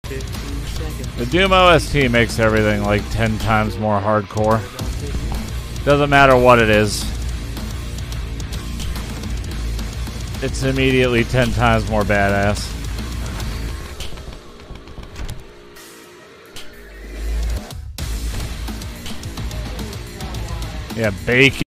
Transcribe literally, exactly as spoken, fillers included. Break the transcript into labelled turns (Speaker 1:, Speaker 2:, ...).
Speaker 1: The Doom O S T makes everything like ten times more hardcore. Doesn't matter what it is. It's immediately ten times more badass. Yeah, bacon.